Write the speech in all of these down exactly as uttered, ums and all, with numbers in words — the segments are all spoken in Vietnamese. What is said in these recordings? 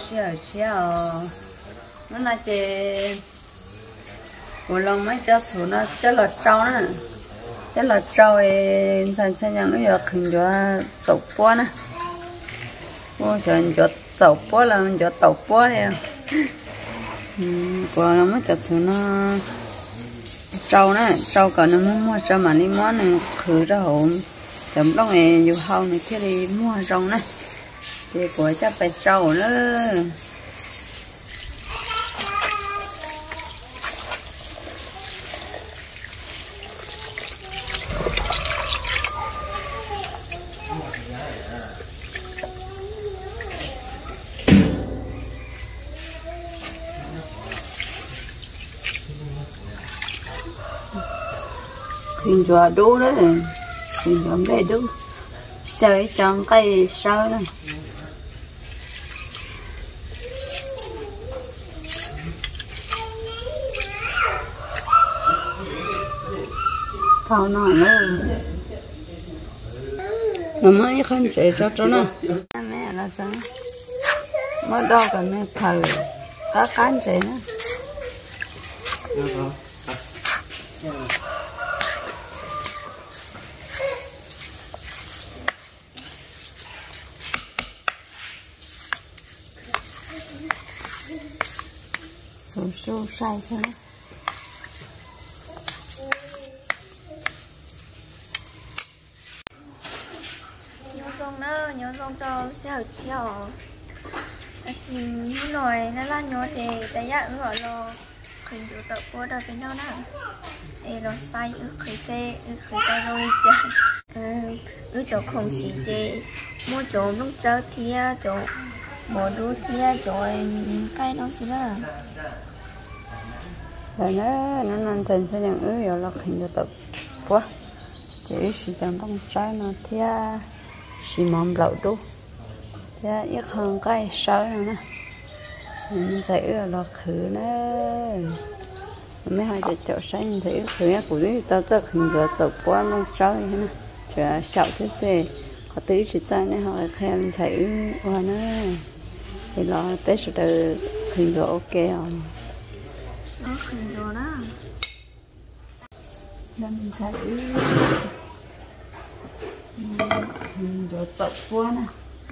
xíu xíu nó là chỉ của lòng mấy cho số nó cho là trâu nè cho là trâu thì sản sinh những cái việc hình cho sầu bó nè bó cho cho sầu bó là cho tàu bó đi của nó mấy cho số nó trâu nè trâu còn nó muốn mua cho mà đi mua này khử ra hồn chấm lúc này nhiều hao này kia đi mua rong nè thì của cho phải trâu nữa hình chùa đu đó hình chùa đây đu sơi trong cây sơ đó thao nó nữa nó mới không chạy cho cho nó mẹ là sao mới đo cả mẹ thử các cán chạy nữa số số sai thôi nhớ xong nữa nhớ xong cho xe chiều chỉ như nói nó là nhớ thì tại giá ứng gọi là khởi chủ tập của đời cái nó nè ê nó sai ư khởi xe ư khởi tay rồi chả ư chỗ không xí thì mua chỗ lúc chơi thì chỗ bỏ đu thì chỗ cái nó xí đó rồi nó nó nằm trên xe những ư rồi là khởi chủ tập quá chỉ chỉ chẳng đông trái nó thì chỉ mong lẩu đu thì ít hơn cái sợi nữa nè mình sẽ là khử nữa mấy hai cái chỗ sáng mình thấy khử nhá của cái tao chắc hình giờ chụp qua nó chơi nè chờ sạo thế xe có tí chỉ chơi này họ khen mình thấy qua nữa thì lo tết sẽ được hình giờ ok không nó hình giờ đó nên mình thấy hình giờ chụp qua nè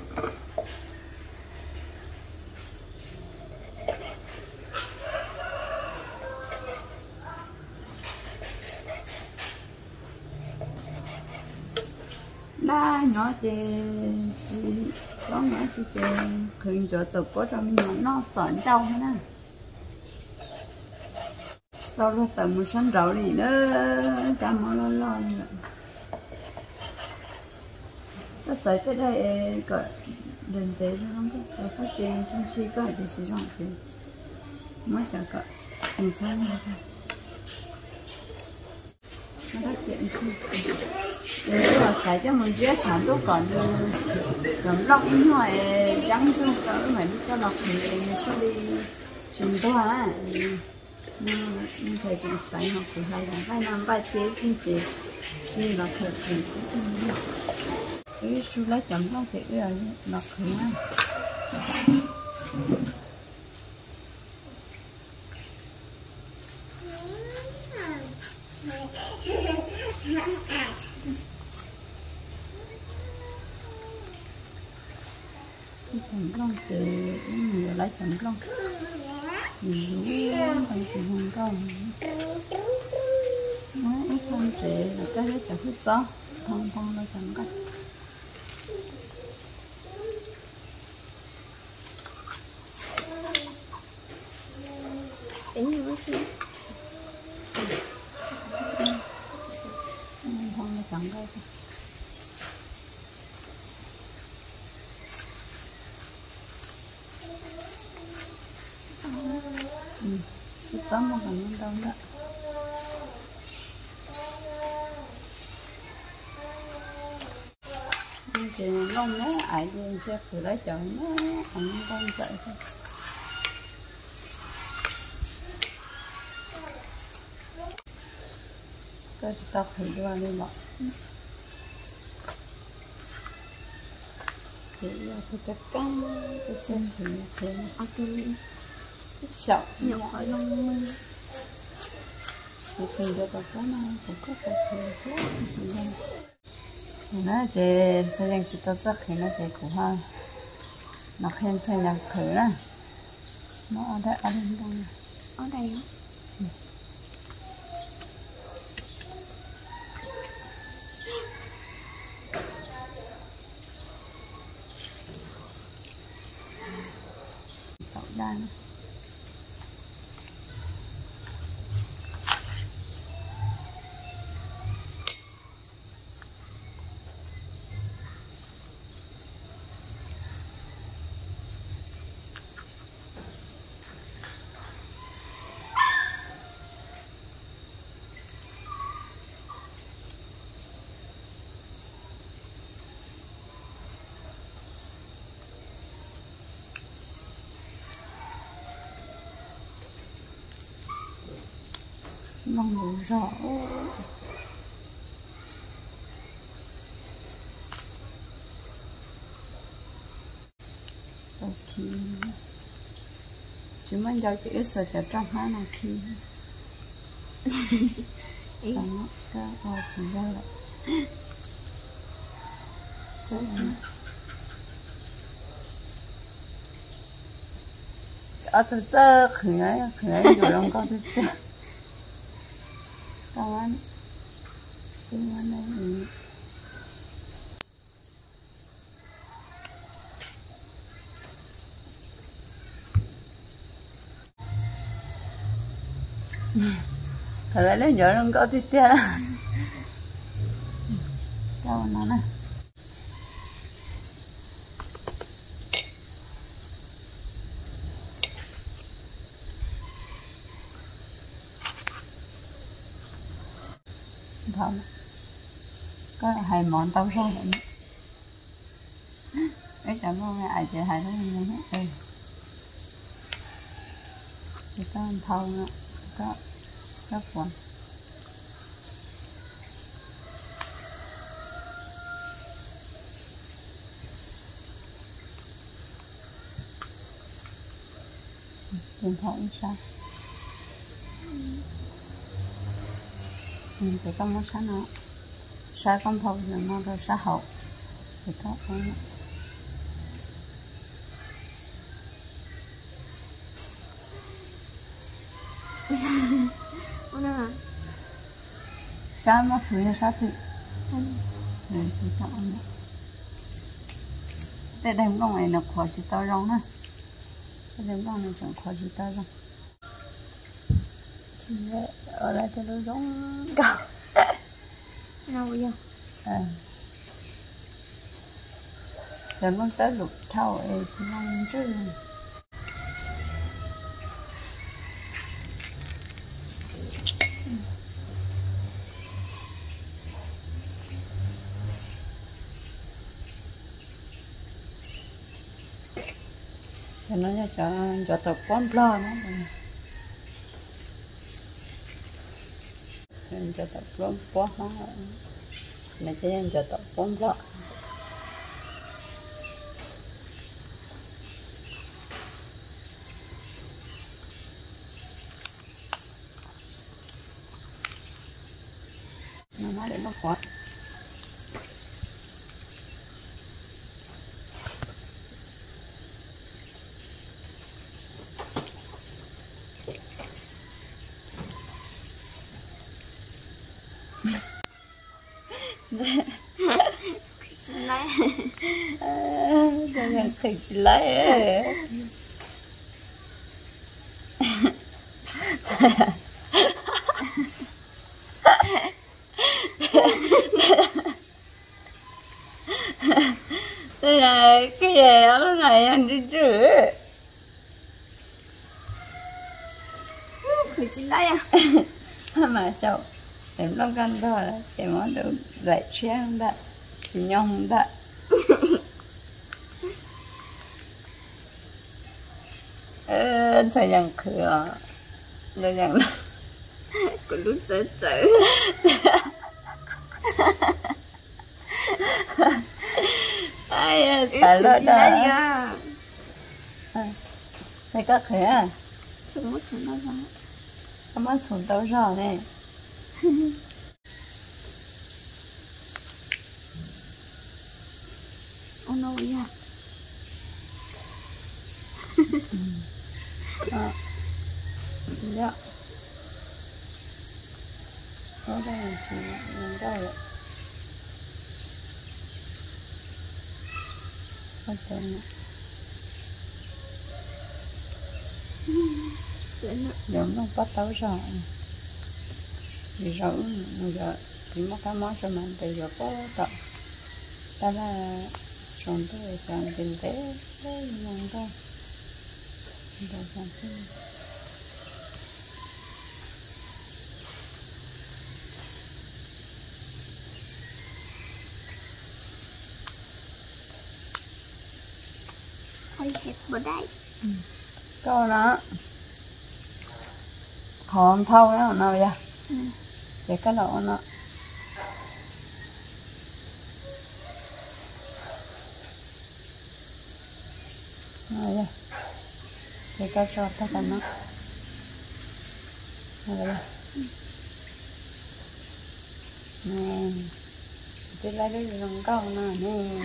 ba nhỏ thì chỉ có nhỏ chỉ thì khởi cho chụp có trong nhỏ nó sẵn đâu hết nè sau đó tầm một sáng rau đi nữa chăm nó lo lo nữa nó sấy tới đây cỡ đền tế nó không có phát tiền xong xí cỡ thì xí rong thì mới cả cỡ một sáng nữa thôi nó phát triển xí để mà xài cho mình dễ sản tốt còn làm lọc ít ngoài trắng cho cỡ mà đi cho lọc thì cho đi chúng tôi á nhưng nhưng thầy chỉ xài học thì hay là vài năm vài tiếng kinh tế như là khởi thì sẽ không được cái số lấy chấm lọc thì là lọc khởi á chấm lông thì người lấy chấm lông mình đúng thành chỉ hồng công nói ít không chỉ là cái hết cả hết gió không không lấy chấm cách tính như thế không lấy chấm cách ừ, sống một lần đâu đó thì lông nó ai luôn sẽ phải lấy chọn nó ăn con dậy thôi cái tóc thì đưa lên lọ thì giờ thì cái căng cái chân thì nó thế ở từ sợ nhỏ khỏi lông thì thì được cái cái này cũng có cái thì khác gì đâu nó thì sẽ dành chỉ tao rất thì nó thì cũng ha nó khen sẽ nhặt thử nè nó ở đây ở đây đâu ở đây đậu đan mong ngủ rõ ok chúng mình giao chữ sợ cho trong hai nào khi còn nó có bao chỉ ra lại ở từ giờ khởi khởi rồi lòng con từ từ cảm ơn cảm ơn này thật là lên giờ lòng con từ từ đâu nó nè không có hai món tao ra nữa ấy cảm ơn mẹ ai chị hai đứa như thế đây thì có ăn thau nữa có rất quần điện thoại sao mình chỉ có một xã nó xã công thầu rồi nó rồi xã hậu thì có cái xã nó sửa xã thì rồi thì có anh tại đây con này nó khó chỉ tao rong nữa tại đây con này chẳng khó chỉ tao rong ở lại cho nó giống cao nào bây giờ à rồi nó sẽ lục thâu ấy thì nó chứ cho nó cho cho tập quán lo nó cho tập quán quá nó này cho em cho tập quán lo nó nói để nó quá lấy đây là khịch lấy đây là cái gì đó này anh đi chứ khởi chín lấy à mà sao em lo gan đó là em muốn được lại trang đó nhông đó ơ sao nhận cửa rồi nhận của lúc dễ dễ ai xài lỡ đó này có khỏe à không mất xuống đâu rồi không mất xuống đâu rồi này ông đâu vậy à dạ có đây là chỉ mình đây ạ có tên giống nó bắt tấu rồi vì rồi giờ chỉ một cái món cho mình từ giờ có tập ta là xong tới càng kinh tế đấy mong ta rồi càng thêm thôi hết bữa đây câu nó còn thâu nó nào vậy ừ. để cái lỗ nó nào vậy để cái cho tất cả nó nào vậy nè thì lấy cái gì trong câu nè nè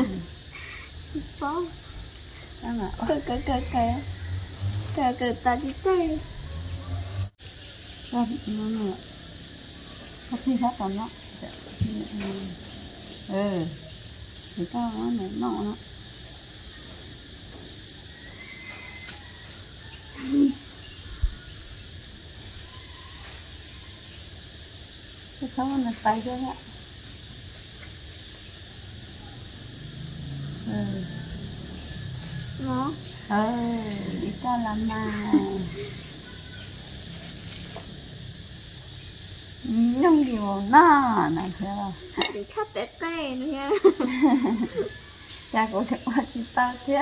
bó ăn à cờ cờ cờ cờ cờ cờ ta chỉ chơi nó nó có khi khác còn nó ừ thì tao nó này nọ nó cái cháu nó tay cho ạ ừ nó ừ đi ta làm mà nhung gì mà nó này thấy không chỉ chắc té té nữa nha cha cũng sẽ qua chị ta chứ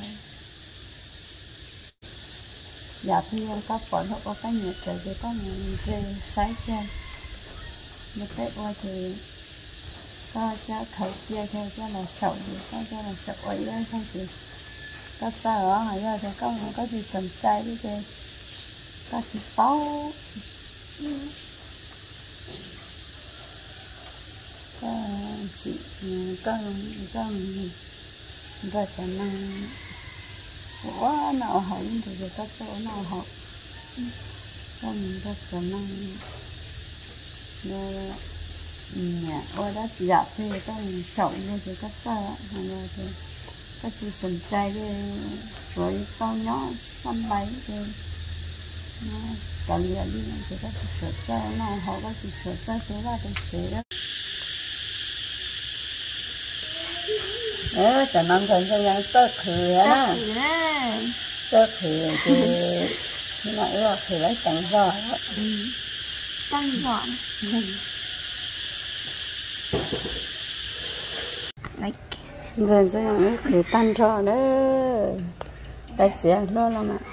dạ thì các bọn họ có cái nhà trời thì có nhà về sái chơi một tết qua thì có cha khẩu kia theo cha là sậu thì có cha là sậu ấy đấy không thì có sao ở hay là thì có có gì sầm chay đi chơi có gì bao có gì có có rồi cho năng quá nào hậu thì được có chỗ nào hậu có mình rất cho năng rồi nhà ở đó dạ thì có mình sậu như thì có sao hay là thì có chỉ sầm chay đi rồi con nhỏ xăm bấy thì nó cả lìa đi thì có chỉ chuột chay nào họ có chỉ chuột chay thế là được chế đó ờ chẳng nằm thành cho nhau sơ khử á sơ khử thì nhưng mà ưa khử lấy chẳng giỏi đó tăng giỏi lấy rồi cho nhau khử tan trò đó lấy xe đó lắm ạ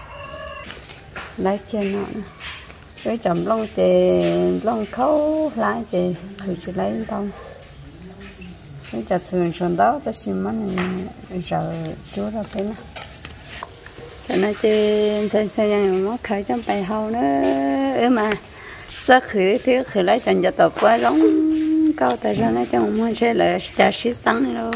lấy trên nó cái chầm lông chè lông khâu lại chè khử chỉ lấy đâu cái chặt sườn sườn đó cái xi măng này giờ chúa ra cái nó cho nên chơi chơi chơi yang nó khởi trong bài hậu nữa ư mà sao khởi thì khởi lấy chân cho tập quá giống cao tại sao nó trong muốn chơi là trả xí trắng đâu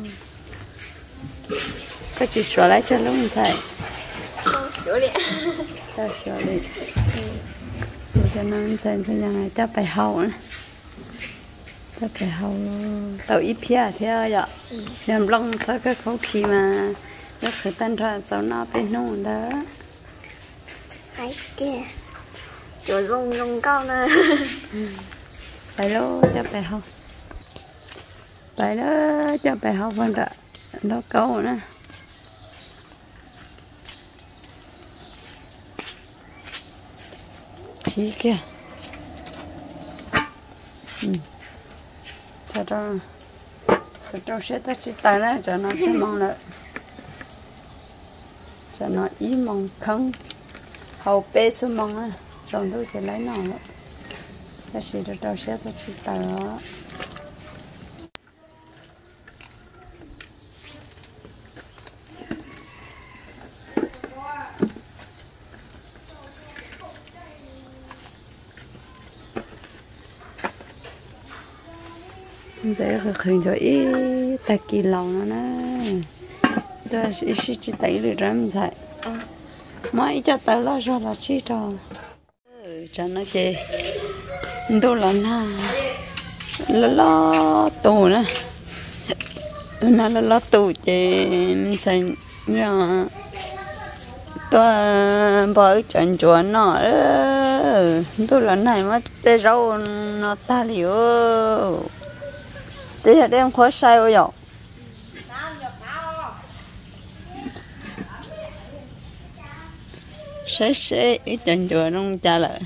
cái chỉ sửa lại cho lúc này sửa liền ta sửa liền cho nên chơi chơi yang này cho bài hậu nữa ta phải hậu tàu ít phía thế ạ làm lông sao cái khẩu khí mà nó khởi tan ra cháu nó bên nông đó cái kia chỗ rong rong cao nè phải đó cho phải hậu phải đó cho phải hậu phân ra đó câu nữa khí kia ừ cho đó cho đó sẽ ta sẽ tay ra cho nó sẽ mong lại cho nó ý mong không hậu bê số mong á trong đó thì lấy nó đó ta sẽ cho đó sẽ ta sẽ tay đó giờ khởi khởi cho ít ta kỳ lâu nữa nè tôi sẽ sẽ chỉ thấy được rắm vậy mấy cho tao lo cho là chỉ cho cho nó chơi tôi là na lo lo tù nữa nó lo lo tù chơi xanh rồi tôi bỏ chuyện chuyện nó tôi là này mà tê rau nó ta liu tê hạt em khó sai ôi dọc sẽ sẽ ít chuyện chuyện nó trả lời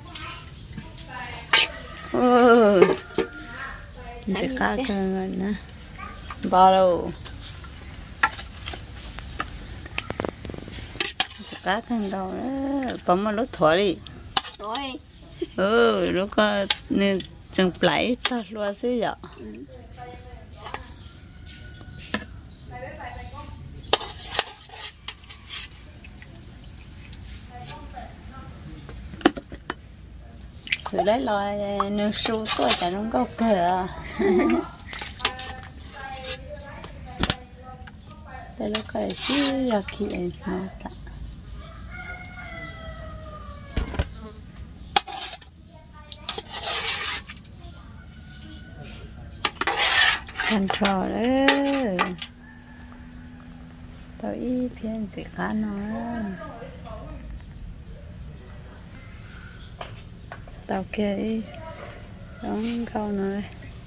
ừ sẽ cá cơn rồi nè bao đâu cá cơn đâu đó bấm mà lúc thổi đi rồi ừ lúc có nên chẳng phải ta luôn xí vậy từ đấy là nếu su tôi chả không có cửa đây là cái gì ra kia mà ta thành trò đấy tao ít phiền gì cả nó tao kia ít đóng câu nữa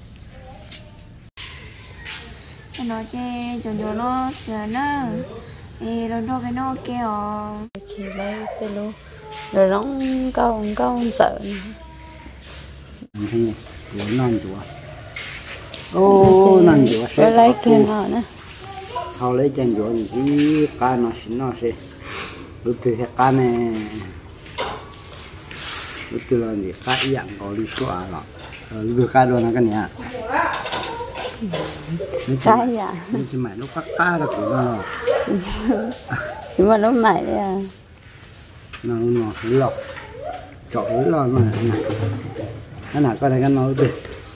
sao nó chơi chọn chọn nó sờ nó thì rồi đâu cái nó kêu khi lấy cái lô rồi đóng câu câu sợ thì lấy non chúa ô non chúa sẽ lấy kia nó nữa họ lấy chân chúa thì cá nó xin nó sẽ lúc từ cái cá này lúc từ là gì cá dạng có đi xóa rồi lúc cá đó là cái này cái à nhưng chỉ mày lúc cá cá là của nó nhưng mà lúc mày đấy à nó nó lọc chọi lo mà này cái nào coi này cái nói đi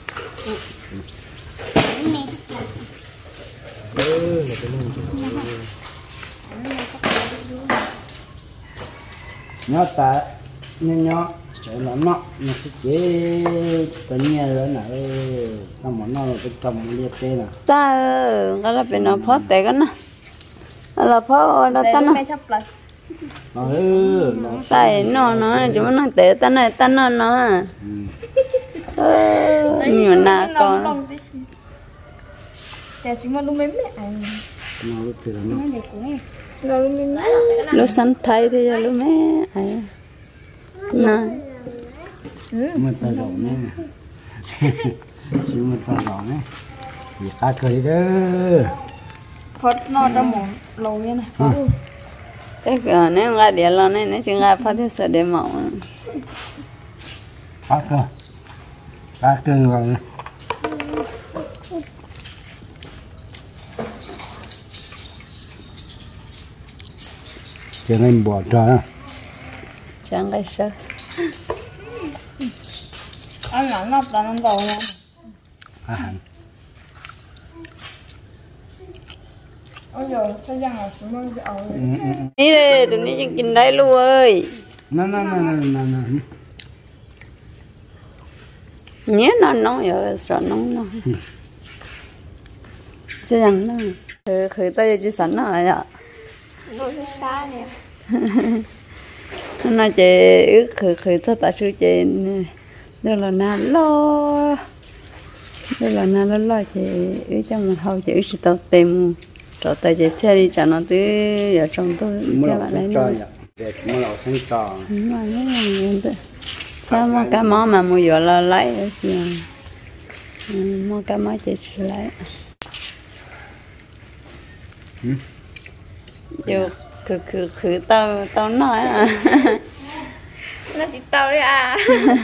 nhớ ta nên nhớ sẽ là nó nó sẽ chế tự nhiên rồi nè tao muốn nó cái cầm liệt thế nè ta cái là bên nó phốt tệ cái nó là phốt là ta nó nó ừ nó tại nó nó chỉ muốn nó tệ ta này ta nó nó nhiều nà con chỉ mà lúc mấy mẹ nó từ nó lúc sẵn thay thì lúc mấy ai nè mình ta rộng nè chỉ mình ta rộng nè thì cá cười đó phật nó ra mỏng lâu như này cái cửa này ngay để lo này nó chỉ ngay phát thì sợ để mỏng cá cơ cá cơ rồi chẳng anh bỏ ra chẳng cái sợ anh nóng nắp là nó đầu nha à ôi giờ cái răng là cũng mới ẩu đi đi tụi ní chỉ đây luôn ơi nó nó nó nó nó nhớ nó nóng rồi sợ nóng nó chứ chẳng nó khởi khởi tay chỉ sẵn nó rồi ạ nó xa nè nó chị ước khởi khởi sao ta sư chị đây là na lo đây là na lo lo chị ước trong một hậu chị ước sự tao tìm rồi tại chị theo đi cho nó tới giờ trong tôi theo bạn lấy nó để mua lẩu xanh tròn mà cái này sao mà cái món mà mua giờ là lấy gì mua cái món chị sẽ lấy dù khử khử khử tao tao nói à nó chỉ tao đấy à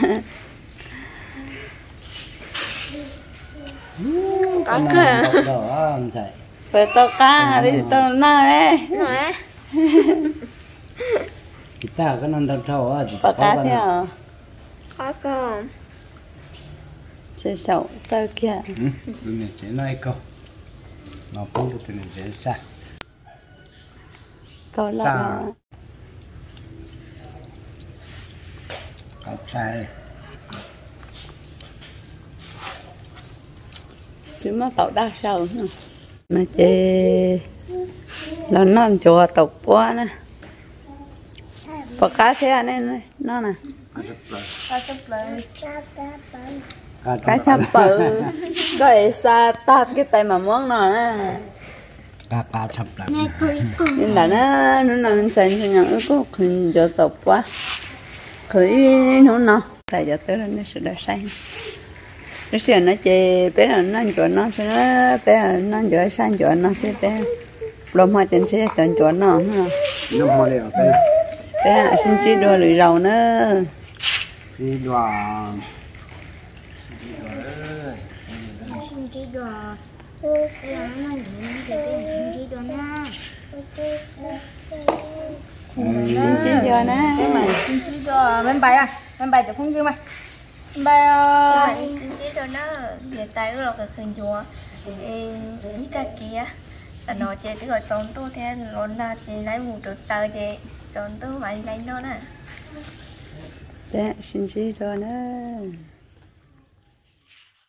có cái đó thầy phải tao cá thì tao nói đấy nói kita kan nonton cowok tao cá theo có không sẽ sầu sao kia ừ tụi này sẽ nói câu nó cũng cho tụi này sẽ xa câu lọ Sao? lọ cặp sai chứ mà tàu đa sầu nữa nó chê nó non chùa tộc quá nè và cá thế này nó nè Ba chục lời. cá chắp bự có ấy xa tát cái tay mà món nó nè cá cá chập lại nên là nó nó nằm sen cho nhận có khinh cho tộc quá khởi nó nó tại giờ tới nó sẽ đợi say nó sẽ nó chê bé là nó chỗ nó sẽ bé là nó chỗ sang chỗ nó sẽ bé lồng hoa trên sẽ chọn chỗ nó nữa nó mua được cái bé là xin chỉ đua lưỡi rầu nữa đi đoàn Xin chỉ đùa. Là nó nhìn cái xin chỉ đùa na. xin chỉ đua nó mà Xin chỉ đùa bên bài à, bên bài chụp không dư mày. Bên bài Mà đi xin chỉ đùa nó hiện tại rồi cái khinh chúa. Đi cả kia. Sao nó chơi thì gọi chọn tôi thế rồi là chỉ lấy một được tờ gì chọn tôi mà lấy nó nè. bé xin chỉ đua nó